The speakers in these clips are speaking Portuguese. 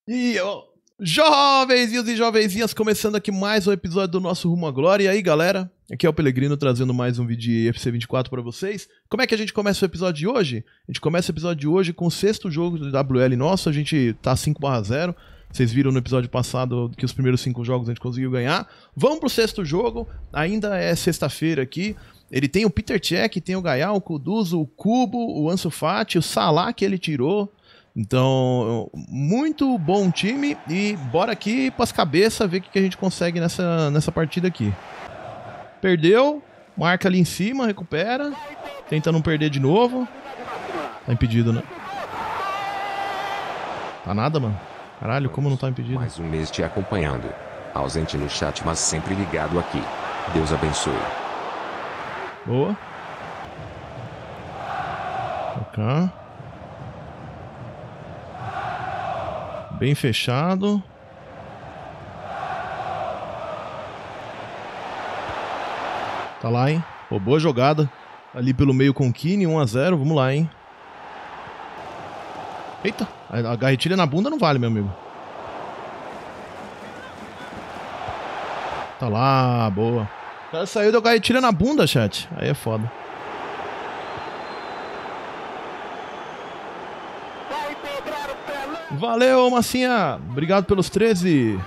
E jovenzinhos e jovenzinhas, começando aqui mais um episódio do nosso Rumo à Glória. E aí, galera, aqui é o Pelegrino trazendo mais um vídeo de UFC 24 pra vocês. Como é que a gente começa o episódio de hoje? A gente começa o episódio de hoje com o 6º jogo do WL nosso. A gente tá 5/0. Vocês viram no episódio passado que os primeiros 5 jogos a gente conseguiu ganhar. Vamos pro 6º jogo, ainda é sexta-feira aqui. Ele tem o Peter Cech, tem o Gaial, o Kuduzo, o Kubo, o Ansu Fati, o Salah que ele tirou. Então, muito bom time e bora aqui pras cabeças ver o que a gente consegue nessa partida aqui. Perdeu, marca ali em cima, recupera, tenta não perder de novo. Tá impedido, né? Tá nada, mano. Caralho, como não tá impedido? Mais um mês te acompanhando. Ausente no chat, mas sempre ligado aqui. Deus abençoe. Boa. Cá. Bem fechado. Tá lá, hein? Pô, boa jogada. Ali pelo meio com o Kine, 1-0. Vamos lá, hein? Eita, a garretilha na bunda não vale, meu amigo. Tá lá, boa. O cara saiu da garretilha na bunda, chat. Aí é foda. Valeu, Massinha. Obrigado pelos 13.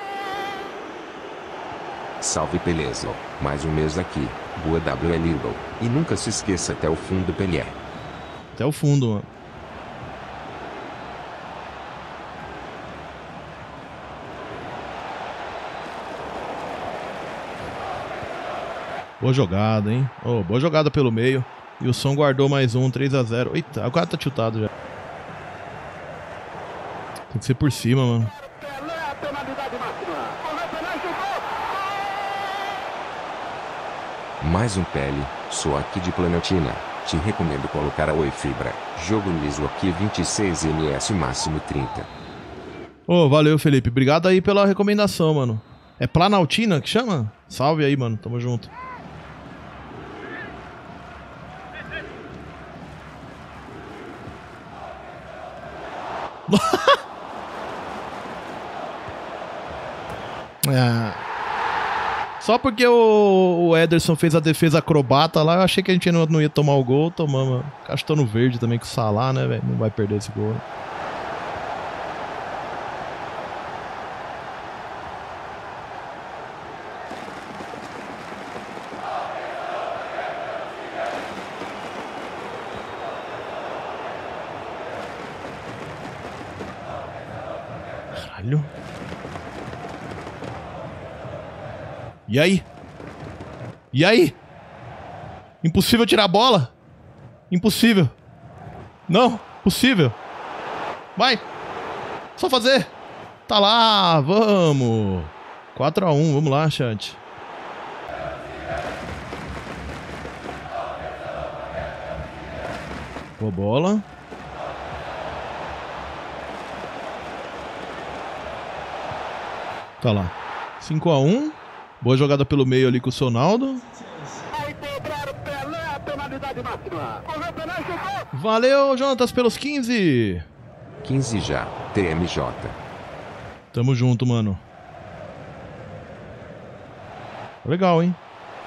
Salve, beleza. Mais um mês aqui. Boa WL Eagle. E nunca se esqueça até o fundo, Pelé. Até o fundo, mano. Boa jogada, hein? Oh, boa jogada pelo meio. E o Som guardou mais um, 3-0. Eita, o cara tá tiltado já. Tem que ser por cima, mano. Mais um pele, sou aqui de Planetina. Te recomendo colocar a Oi Fibra. Jogo liso aqui 26 ms máximo 30. Ô, valeu, Felipe. Obrigado aí pela recomendação, mano. É Planaltina que chama? Salve aí, mano. Tamo junto. Só porque o Ederson fez a defesa acrobata lá, eu achei que a gente não ia tomar o gol. Tomamos. Acho que tô no verde também com o Salah, né, velho? Não vai perder esse gol. Caralho. E aí? E aí? Impossível tirar a bola? Impossível. Não, possível. Vai. Só fazer. Tá lá, vamos. 4-1, vamos lá, chat. Boa bola. Tá lá. 5-1. Boa jogada pelo meio ali com o Sonaldo. Valeu, Jonatas, pelos 15. 15 já, TMJ. Tamo junto, mano. Legal, hein?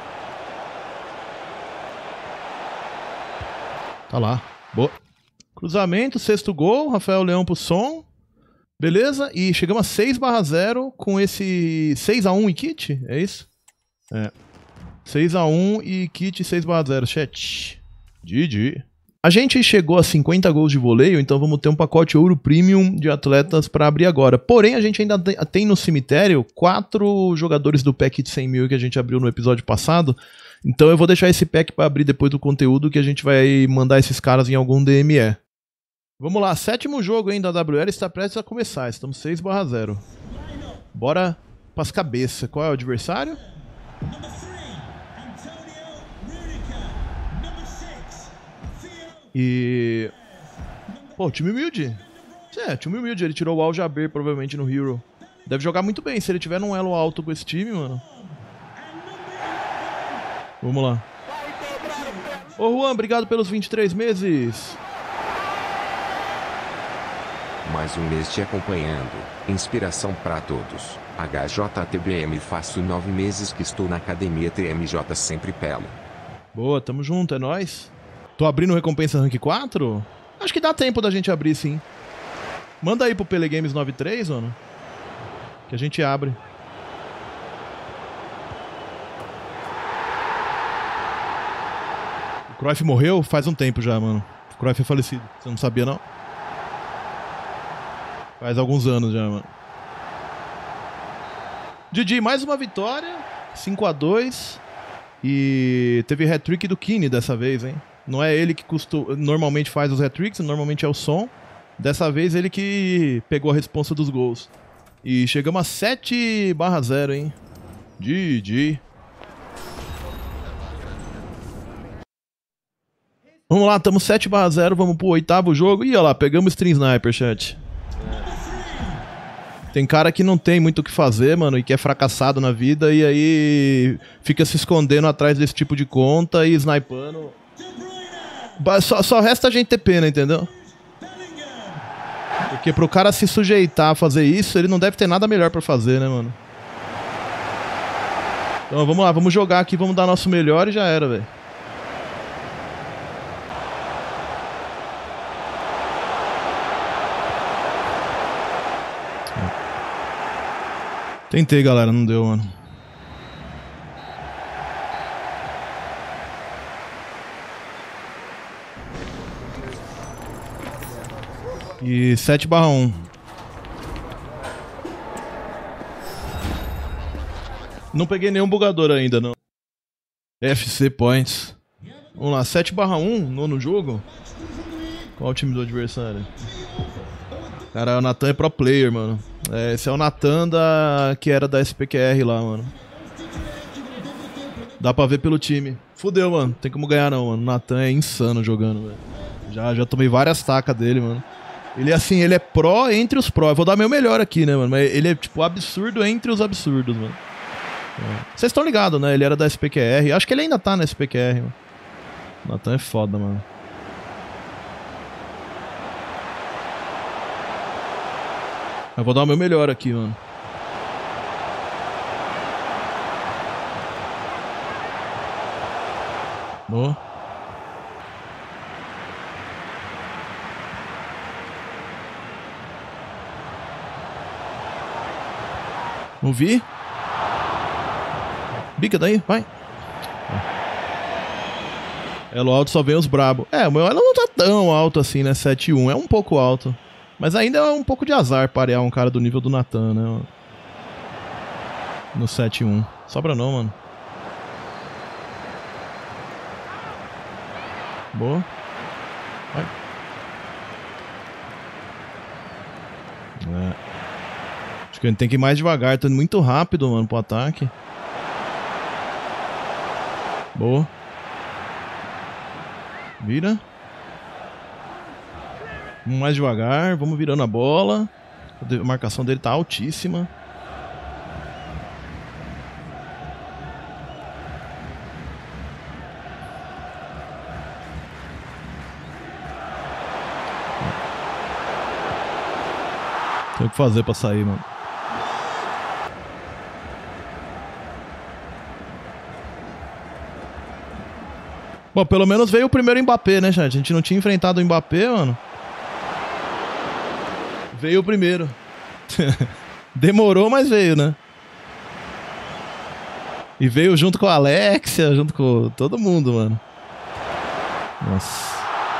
Tá lá. Boa. Cruzamento, 6º gol. Rafael Leão pro Som. Beleza? E chegamos a 6/0 com esse 6-1 e kit? É isso? É. 6-1 e kit 6/0. Chat. GG. A gente chegou a 50 gols de voleio, então vamos ter um pacote ouro premium de atletas para abrir agora. Porém, a gente ainda tem no cemitério 4 jogadores do pack de 100 mil que a gente abriu no episódio passado. Então eu vou deixar esse pack para abrir depois do conteúdo que a gente vai mandar esses caras em algum DME. Vamos lá, 7º jogo ainda da WL está prestes a começar, estamos 6/0. Bora pras cabeças. Qual é o adversário? E... Pô, time humilde. É, time humilde, ele tirou o Al Jaber provavelmente no Hero. Deve jogar muito bem, se ele tiver num elo alto com esse time, mano. Vamos lá. Ô Juan, obrigado pelos 23 meses. Mais um mês te acompanhando. Inspiração pra todos. HJTBM. Faço 9 meses que estou na academia TMJ sempre pelo. Boa, tamo junto, é nóis. Tô abrindo recompensa rank 4? Acho que dá tempo da gente abrir, sim. Manda aí pro Pelegames 93, mano. Que a gente abre. O Cruyff morreu faz um tempo já, mano. O Cruyff é falecido. Você não sabia, não? Faz alguns anos já, mano. Didi, mais uma vitória. 5-2. E teve hat-trick do Kine dessa vez, hein? Não é ele que normalmente faz os hat-tricks, normalmente é o Son. Dessa vez ele que pegou a responsa dos gols. E chegamos a 7/0, hein? GG. Vamos lá, estamos 7/0, vamos pro 8º jogo. Ih, olha lá, pegamos Stream Sniper, chat. Tem cara que não tem muito o que fazer, mano, e que é fracassado na vida, e aí fica se escondendo atrás desse tipo de conta e snipando. Só resta a gente ter pena, entendeu? Porque pro cara se sujeitar a fazer isso, ele não deve ter nada melhor pra fazer, né, mano? Então vamos lá, vamos jogar aqui, vamos dar nosso melhor e já era, velho. Tentei, galera, não deu, mano. E 7/1. Não peguei nenhum bugador ainda, não. FC Points. Vamos lá, 7/1, nono jogo. Qual o time do adversário? Cara, o Nathan é pro player, mano. Esse é o Nathan que era da SPQR lá, mano. Dá pra ver pelo time. Fudeu, mano. Tem como ganhar não, mano. O Nathan é insano jogando, velho. Já tomei várias tacas dele, mano. Ele, assim, ele é pró entre os pró. Eu vou dar meu melhor aqui, né, mano? Mas ele é, tipo, absurdo entre os absurdos, mano. Vocês estão ligados, né? Ele era da SPQR. Acho que ele ainda tá na SPQR, mano. O Nathan é foda, mano. Eu vou dar o meu melhor aqui, mano. Boa. Ouvi? Bica daí, vai. Elo alto só vem os brabo. O meu elo não tá tão alto assim, né? 7-1. É um pouco alto. Mas ainda é um pouco de azar parear um cara do nível do Nathan, né? No 7-1. Sobra não, mano. Boa. Vai. Acho que a gente tem que ir mais devagar. Tá indo muito rápido, mano, pro ataque. Boa. Vira. Vamos mais devagar, vamos virando a bola. A marcação dele tá altíssima. Tem o que fazer pra sair, mano. Bom, pelo menos veio o primeiro Mbappé, né, gente? A gente não tinha enfrentado o Mbappé, mano. Veio o primeiro. Demorou, mas veio, né? E veio junto com a Alexia, junto com todo mundo, mano. Nossa.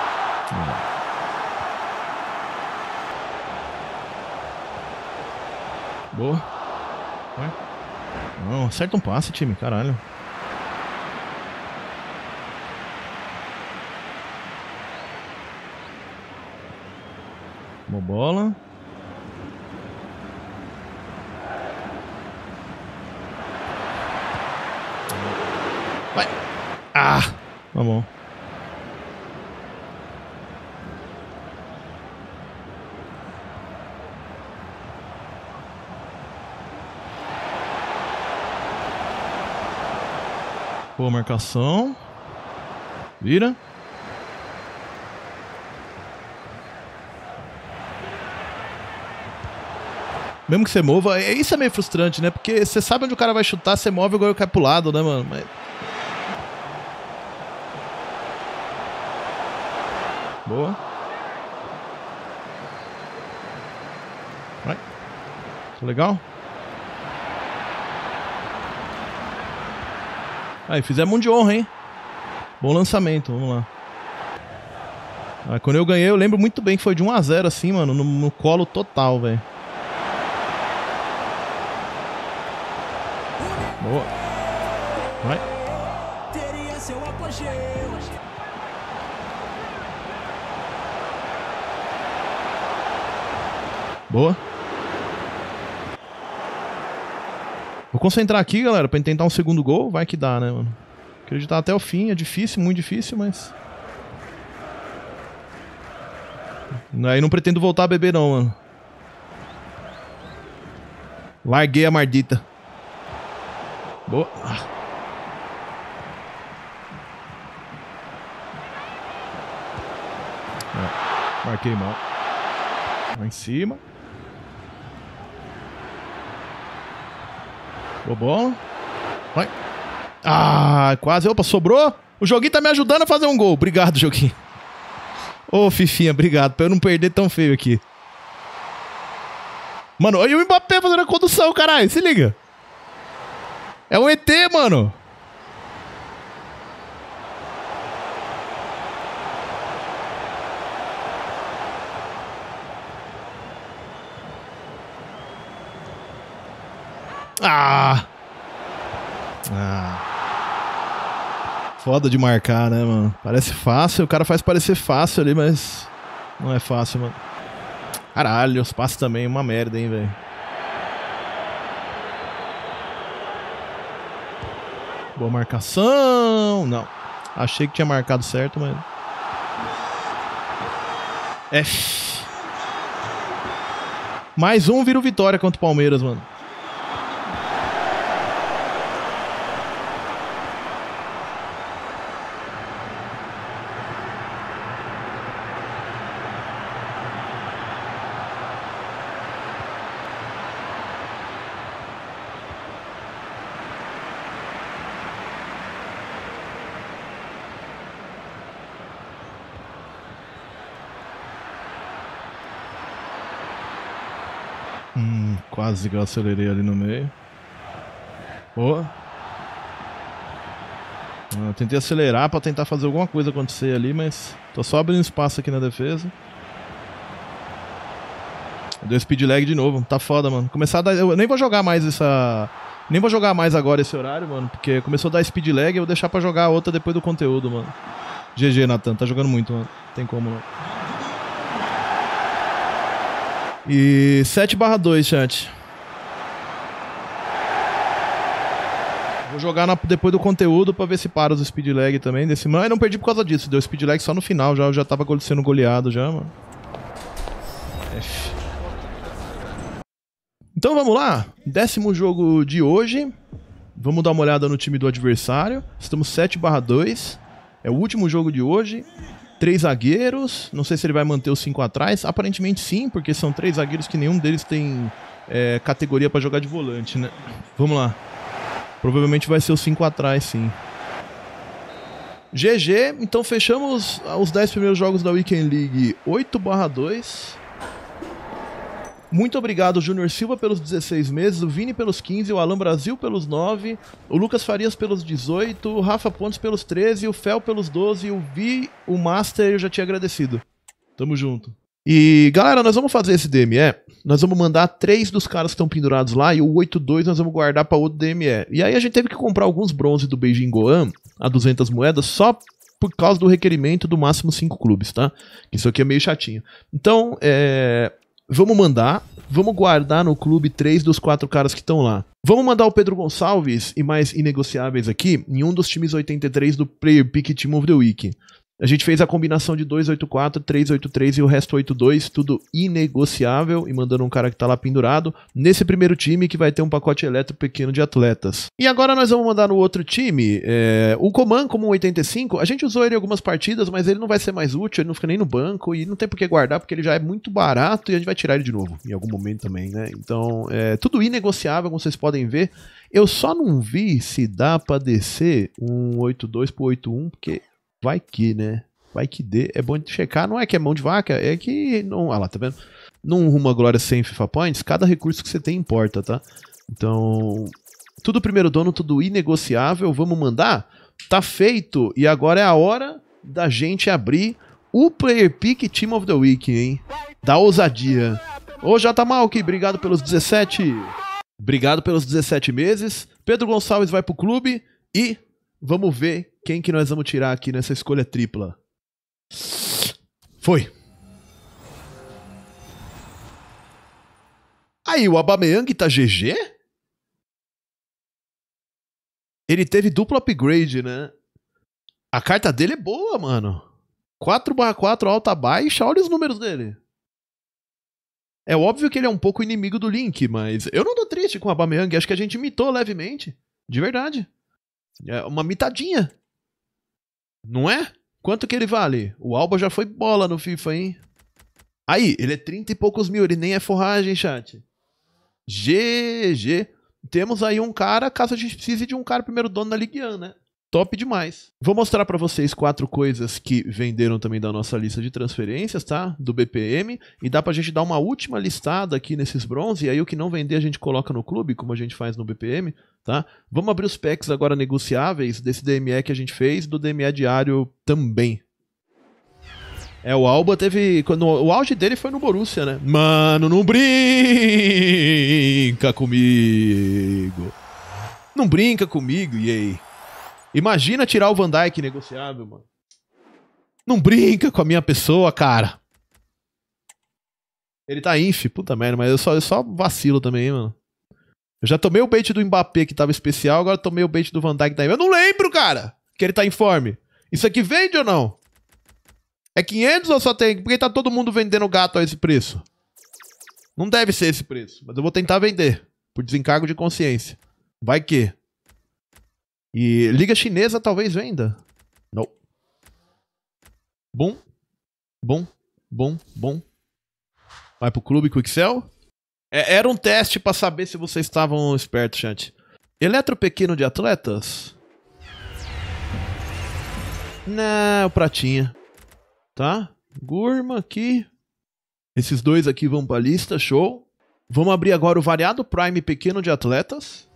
Boa. Vai. Não, acerta um passe, time, caralho. Boa bola. Vai. Ah, tá bom. Boa marcação. Vira. Mesmo que você mova, isso é meio frustrante, né? Porque você sabe onde o cara vai chutar, você move e o goleiro cai pro lado, né, mano? Mas... Boa. Vai. Tá legal? Aí, fizemos um de honra, hein? Bom lançamento, vamos lá. Ah, quando eu ganhei, eu lembro muito bem que foi de 1 a 0 assim, mano, no colo total, velho. Boa. Vai. Boa. Vou concentrar aqui, galera, pra tentar um segundo gol. Vai que dá, né, mano? Acreditar até o fim. É difícil, muito difícil, mas... Aí não pretendo voltar a beber, não, mano. Larguei a mardita. Boa. Marquei mal. Lá em cima. Boa bola. Vai. Ah, quase. Opa, sobrou. O joguinho tá me ajudando a fazer um gol. Obrigado, joguinho. Ô, Fifinha, obrigado. Pra eu não perder tão feio aqui. Mano, olha o Mbappé fazendo a condução, caralho. Se liga. É um ET, mano. Ah. Foda de marcar, né, mano? Parece fácil, o cara faz parecer fácil ali, mas não é fácil, mano. Caralho, os passes também, uma merda, hein, velho. Boa marcação. Não. Achei que tinha marcado certo, mas... Mais um vira o Vitória contra o Palmeiras, mano. Quase que eu acelerei ali no meio. Boa. Tentei acelerar pra tentar fazer alguma coisa acontecer ali, mas tô só abrindo espaço aqui na defesa. Deu speed lag de novo. Tá foda, mano. Começar a dar... Eu nem vou jogar mais essa... Nem vou jogar mais agora esse horário, mano, porque começou a dar speed lag e eu vou deixar pra jogar a outra depois do conteúdo, mano. GG, Nathan. Tá jogando muito, mano. Não tem como, não. E 7/2, chat. Vou jogar depois do conteúdo pra ver se para os speed lag também. Mas não perdi por causa disso. Deu speed lag só no final. Eu já tava sendo goleado já, mano. F. Então vamos lá. 10º jogo de hoje. Vamos dar uma olhada no time do adversário. Estamos 7/2. É o último jogo de hoje. 3 zagueiros, não sei se ele vai manter os 5 atrás, aparentemente sim, porque são 3 zagueiros que nenhum deles tem categoria pra jogar de volante, né? Vamos lá. Provavelmente vai ser os 5 atrás, sim. GG, então fechamos os 10 primeiros jogos da Weekend League 8/2. Muito obrigado, Júnior Silva, pelos 16 meses, o Vini pelos 15, o Alan Brasil pelos 9, o Lucas Farias pelos 18, o Rafa Pontes pelos 13, o Fel pelos 12, o Vi, o Master, eu já tinha agradecido. Tamo junto. E, galera, nós vamos fazer esse DME, nós vamos mandar 3 dos caras que estão pendurados lá e o 8-2 nós vamos guardar para outro DME. E aí a gente teve que comprar alguns bronze do Beijing Goan, a 200 moedas, só por causa do requerimento do máximo 5 clubes, tá? Isso aqui é meio chatinho. Então, vamos mandar, vamos guardar no clube 3 dos 4 caras que estão lá. Vamos mandar o Pedro Gonçalves e mais inegociáveis aqui em um dos times 83 do Player Pick Team of the Week. A gente fez a combinação de 284, 383 e o resto 82, tudo inegociável e mandando um cara que tá lá pendurado nesse primeiro time que vai ter um pacote elétrico pequeno de atletas. E agora nós vamos mandar no outro time, o Coman como um 85, a gente usou ele em algumas partidas, mas ele não vai ser mais útil, ele não fica nem no banco e não tem por que guardar porque ele já é muito barato e a gente vai tirar ele de novo em algum momento também, né? Então, tudo inegociável, como vocês podem ver. Eu só não vi se dá pra descer um 82 pro 81, porque... vai que, né? Vai que dê. É bom de checar. Não é que é mão de vaca, é que... não. Ah lá, tá vendo? Num Rumo à Glória sem FIFA Points, cada recurso que você tem importa, tá? Então... tudo primeiro dono, tudo inegociável. Vamos mandar? Tá feito. E agora é a hora da gente abrir o Player Pick Team of the Week, hein? Da ousadia. Ô, J. Malk, obrigado pelos 17. Obrigado pelos 17 meses. Pedro Gonçalves vai pro clube e... vamos ver quem que nós vamos tirar aqui nessa escolha tripla. Foi. Aí, o Aubameyang tá GG? Ele teve duplo upgrade, né? A carta dele é boa, mano. 4/4 alta-baixa, olha os números dele. É óbvio que ele é um pouco inimigo do Link, mas eu não tô triste com o Aubameyang, acho que a gente mitou levemente. De verdade. É uma mitadinha. Não é? Quanto que ele vale? O Alba já foi bola no FIFA, hein? Aí, ele é 30 e poucos mil, ele nem é forragem, chat. GG. Temos aí um cara, caso a gente precise de um cara primeiro dono na Ligue 1, né? Top demais. Vou mostrar pra vocês 4 coisas que venderam também da nossa lista de transferências, tá? Do BPM. E dá pra gente dar uma última listada aqui nesses bronze. E aí o que não vender a gente coloca no clube, como a gente faz no BPM, tá? Vamos abrir os packs agora negociáveis desse DME que a gente fez, do DME diário também. O Alba teve... o auge dele foi no Borussia, né? Mano, não brinca comigo. Não brinca comigo, e aí? Imagina tirar o Van Dijk negociável, mano. Não brinca com a minha pessoa, cara. Ele tá inf, puta merda, mas eu só vacilo também, hein, mano. Eu já tomei o bait do Mbappé que tava especial, agora tomei o bait do Van Dijk daí. Eu não lembro, cara, que ele tá informe. Isso aqui vende ou não? É 500 ou só tem? Porque tá todo mundo vendendo gato a esse preço. Não deve ser esse preço, mas eu vou tentar vender. Por desencargo de consciência. Vai que... e Liga Chinesa talvez venda. Não. Bom. Vai pro clube Quixel. Era um teste pra saber se vocês estavam espertos, chat. Eletro pequeno de atletas? Não, pratinha. Tá? Gurma aqui. Esses dois aqui vão pra lista, show. Vamos abrir agora o variado Prime pequeno de atletas.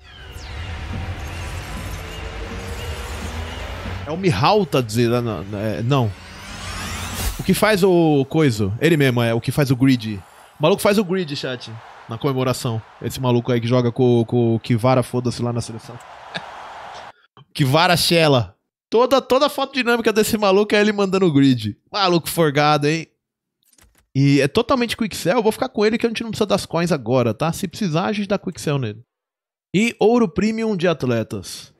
É o Mihal, tá dizendo. Não. O que faz o coiso? Ele mesmo, é o que faz o grid. O maluco faz o grid, chat. Na comemoração. Esse maluco aí que joga com o Kivara, foda-se lá na seleção. Kivara Shella. Toda foto dinâmica desse maluco é ele mandando o grid. Maluco forgado, hein? E é totalmente Quixel. Eu vou ficar com ele que a gente não precisa das coins agora, tá? Se precisar, a gente dá Quixel nele. E ouro premium de atletas.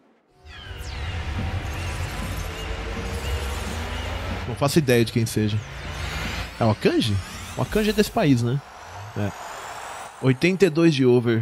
Não faço ideia de quem seja. É o Akanji? O Akanji é desse país, né? 82 de over.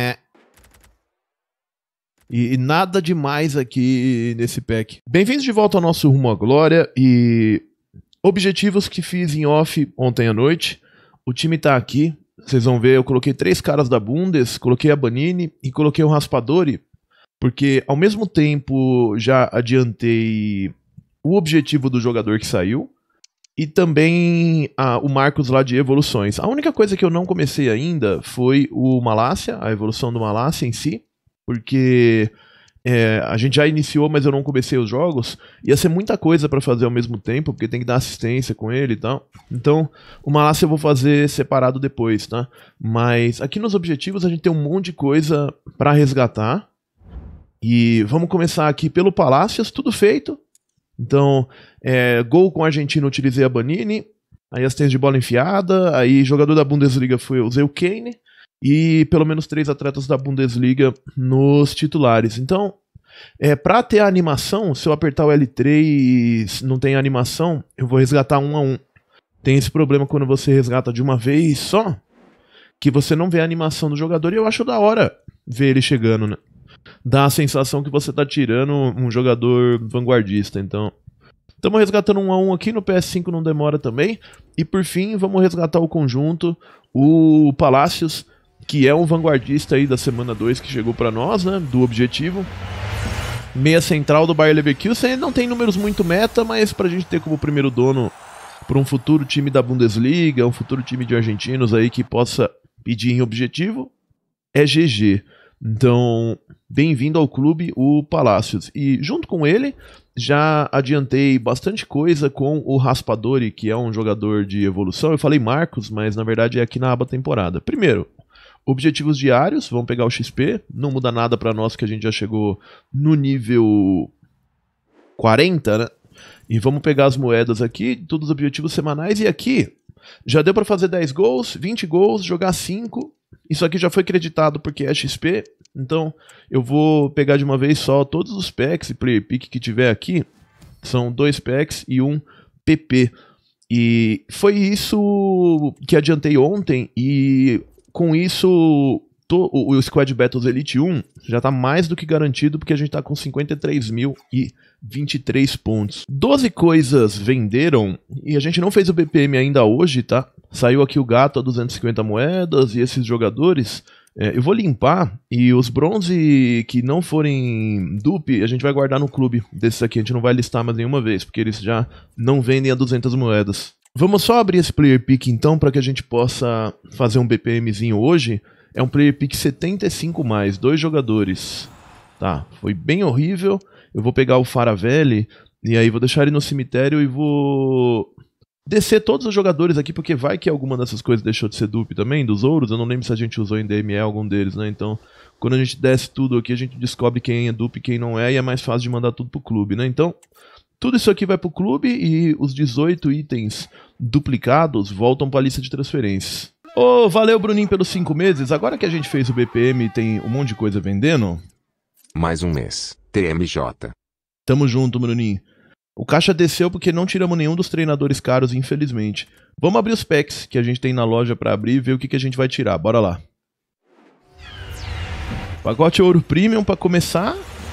E nada demais aqui nesse pack. Bem-vindos de volta ao nosso Rumo à Glória. E objetivos que fiz em off ontem à noite. O time tá aqui. Vocês vão ver, eu coloquei 3 caras da Bundes, coloquei a Banini e coloquei o Raspadori. Porque ao mesmo tempo já adiantei o objetivo do jogador que saiu e também o Marcos lá de evoluções. A única coisa que eu não comecei ainda foi o Malásia, a evolução do Malásia em si, porque a gente já iniciou, mas eu não comecei os jogos. Ia ser muita coisa pra fazer ao mesmo tempo, porque tem que dar assistência com ele e tal. Então, o Malásia eu vou fazer separado depois, tá? Mas aqui nos objetivos a gente tem um monte de coisa pra resgatar. E vamos começar aqui pelo Palácios, tudo feito. Então, gol com a Argentina utilizei a Banini, aí assistência de bola enfiada, aí jogador da Bundesliga usei o Kane, e pelo menos 3 atletas da Bundesliga nos titulares. Então, Pra ter a animação, se eu apertar o L3 não tem animação, eu vou resgatar 1 a 1. Tem esse problema quando você resgata de uma vez só, que você não vê a animação do jogador, e eu acho da hora ver ele chegando, né? Dá a sensação que você tá tirando um jogador vanguardista, então... Estamos resgatando 1 a 1 aqui, no PS5 não demora também. E por fim, vamos resgatar o conjunto, o Palácios, que é um vanguardista aí da semana 2 que chegou pra nós, né, do objetivo. Meia central do Bayer Leverkusen, não tem números muito meta, mas pra gente ter como primeiro dono para um futuro time da Bundesliga, um futuro time de argentinos aí que possa pedir em objetivo, é GG. Então, bem-vindo ao clube, o Palácios. E junto com ele, já adiantei bastante coisa com o Raspadori, que é um jogador de evolução. Eu falei Marcos, mas na verdade é aqui na aba temporada. Primeiro, objetivos diários, vamos pegar o XP, não muda nada para nós que a gente já chegou no nível 40, né? E vamos pegar as moedas aqui, todos os objetivos semanais, e aqui já deu para fazer 10 gols, 20 gols, jogar 5. Isso aqui já foi creditado porque é XP, então eu vou pegar de uma vez só todos os packs e player pick que tiver aqui. São 2 packs e 1 PP. E foi isso que adiantei ontem, e com isso o Squad Battles Elite 1 já tá mais do que garantido, porque a gente tá com 53.023 pontos. 12 coisas venderam, e a gente não fez o BPM ainda hoje, tá? Saiu aqui o gato a 250 moedas e esses jogadores. Eu vou limpar, e os bronze que não forem dupe, a gente vai guardar no clube desses aqui. A gente não vai listar mais nenhuma vez, porque eles já não vendem a 200 moedas. Vamos só abrir esse player pick então, para que a gente possa fazer um BPMzinho hoje. É um player pick 75 mais, 2 jogadores. Tá, foi bem horrível. Eu vou pegar o Faravelli, e aí vou deixar ele no cemitério e vou descer todos os jogadores aqui, porque vai que alguma dessas coisas deixou de ser dupe também, dos ouros. Eu não lembro se a gente usou em DME algum deles, né? Então, quando a gente desce tudo aqui, a gente descobre quem é dupe e quem não é, e é mais fácil de mandar tudo pro clube, né? Então, tudo isso aqui vai pro clube, e os 18 itens duplicados voltam pra lista de transferências. Ô, valeu, Bruninho, pelos 5 meses. Agora que a gente fez o BPM e tem um monte de coisa vendendo... Mais um mês, TMJ. Tamo junto, Bruninho. O caixa desceu porque não tiramos nenhum dos treinadores caros, infelizmente. Vamos abrir os packs que a gente tem na loja pra abrir e ver o que a gente vai tirar. Bora lá. Pacote Ouro Premium pra começar.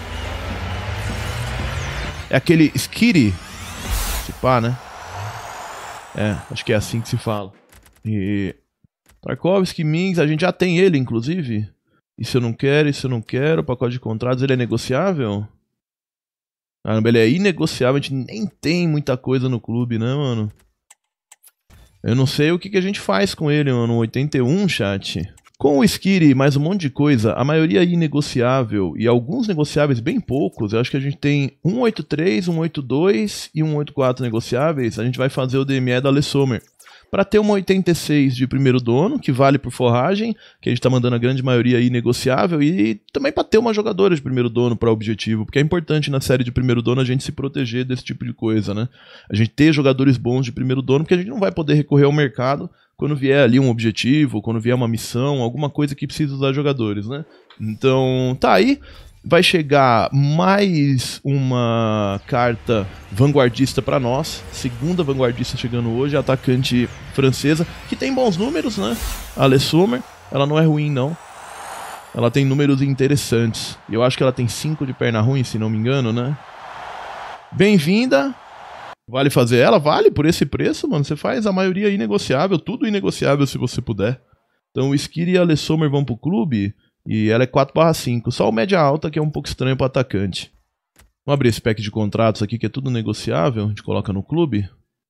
É aquele Skitty. Se pá, né? É, acho que é assim que se fala. E... Tarkovsky, Mings, a gente já tem ele, inclusive. Isso eu não quero, isso eu não quero. O pacote de contratos, ele é negociável? Caramba, ele é inegociável. A gente nem tem muita coisa no clube, né, mano? Eu não sei o que a gente faz com ele, mano. 81, chat. Com o Skitty e mais um monte de coisa, a maioria é inegociável. E alguns negociáveis, bem poucos. Eu acho que a gente tem 183, 182 e 184 negociáveis. A gente vai fazer o DME da Le Sommer. Para ter uma 86 de primeiro dono, que vale por forragem, que a gente tá mandando a grande maioria aí negociável, e também para ter uma jogadora de primeiro dono para objetivo, porque é importante na série de primeiro dono a gente se proteger desse tipo de coisa, né? A gente ter jogadores bons de primeiro dono, porque a gente não vai poder recorrer ao mercado quando vier ali um objetivo, quando vier uma missão, alguma coisa que precisa usar jogadores, né? Então, tá aí. Vai chegar mais uma carta vanguardista para nós. Segunda vanguardista chegando hoje, atacante francesa, que tem bons números, né? A Le Sommer, ela não é ruim, não. Ela tem números interessantes. Eu acho que ela tem 5 de perna ruim, se não me engano, né? Bem-vinda. Vale fazer ela? Vale por esse preço, mano. Você faz a maioria inegociável, tudo inegociável se você puder. Então o Skitty e a Le Sommer vão pro clube. E ela é 4/5, só o média alta que é um pouco estranho para atacante. Vamos abrir esse pack de contratos aqui que é tudo negociável, a gente coloca no clube.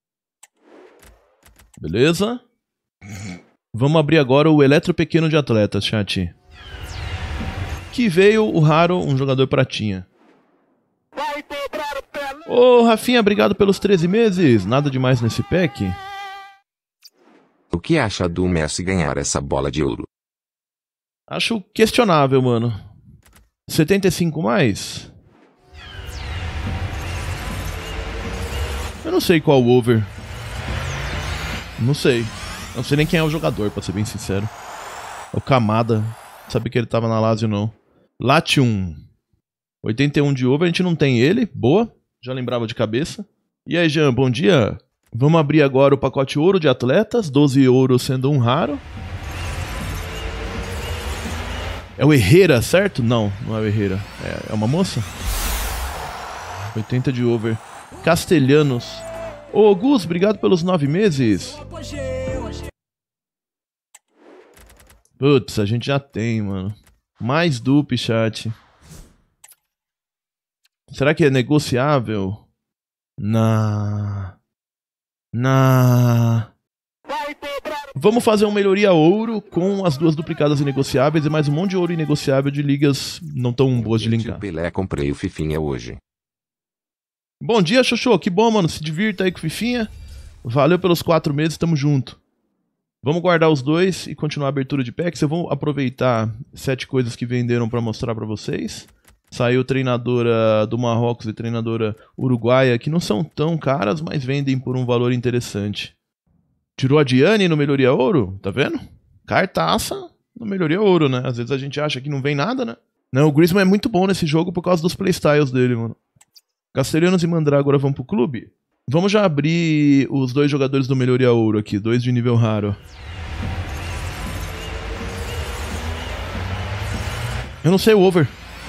Beleza? Vamos abrir agora o Eletro Pequeno de Atletas, chat. Que veio o raro, um jogador pratinha. Ô, Rafinha, obrigado pelos 13 meses. Nada demais nesse pack. O que acha do Messi ganhar essa bola de ouro? Acho questionável, mano. 75 mais? Eu não sei qual o over. Não sei. Não sei nem quem é o jogador, pra ser bem sincero. É o Kamada. Não sabia que ele tava na Lazio, não. Latium. 81 de over, a gente não tem ele. Boa, já lembrava de cabeça. E aí, Jean, bom dia. Vamos abrir agora o pacote ouro de atletas. 12 ouro sendo um raro. É o Herrera, certo? Não, não é o Herrera. É uma moça? 80 de over. Castelhanos. Ô, Gus, obrigado pelos 9 meses. Putz, a gente já tem, mano. Mais dupe, chat. Será que é negociável? Vamos fazer uma melhoria ouro com as 2 duplicadas inegociáveis e mais um monte de ouro inegociável de ligas não tão boas de linkar. Pelé, comprei o Fifinha hoje. Bom dia, Xoxô. Que bom, mano. Se divirta aí com o Fifinha. Valeu pelos 4 meses, tamo junto. Vamos guardar os 2 e continuar a abertura de packs. Eu vou aproveitar 7 coisas que venderam pra mostrar pra vocês. Saiu treinadora do Marrocos e treinadora uruguaia, que não são tão caras, mas vendem por um valor interessante. Tirou a Diane no Melhoria Ouro, tá vendo? Cartaça no Melhoria Ouro, né? Às vezes a gente acha que não vem nada, né? Não, o Griezmann é muito bom nesse jogo por causa dos playstyles dele, mano. Castelhanos e Mandrágora vão pro clube. Vamos já abrir os 2 jogadores do Melhoria Ouro aqui, 2 de nível raro. Eu não sei o over.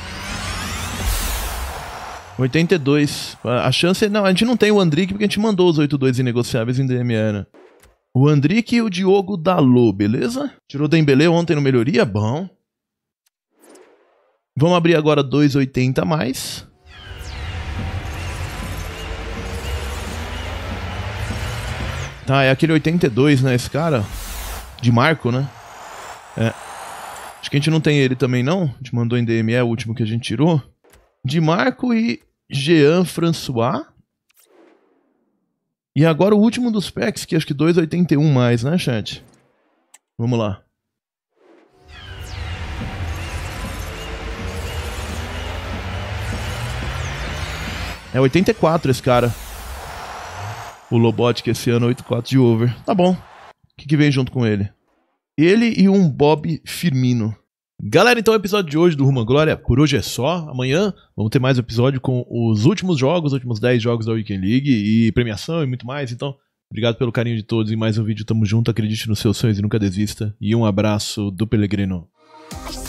82. A chance... Não, a gente não tem o Andrique porque a gente mandou os 8-2 inegociáveis em DME, né? O Andrique e o Diogo Dalot, beleza? Tirou Dembélé ontem no Melhoria? Bom. Vamos abrir agora 2,80 a mais. Tá, é aquele 82, né? Esse cara. De Marco, né? É. Acho que a gente não tem ele também, não. A gente mandou em DME, o último que a gente tirou. De Marco e Jean François. E agora o último dos packs, que acho que 2,81 mais, né, chat? Vamos lá. É 84 esse cara. O Lobotka esse ano, 84 de over. Tá bom. O que vem junto com ele? Ele e um Bob Firmino. Galera, então o episódio de hoje do Rumo à Glória por hoje é só. Amanhã vamos ter mais um episódio com os últimos jogos, os últimos 10 jogos da Weekend League e premiação e muito mais. Então, obrigado pelo carinho de todos em mais um vídeo. Tamo junto, acredite nos seus sonhos e nunca desista. E um abraço do Pelegrino.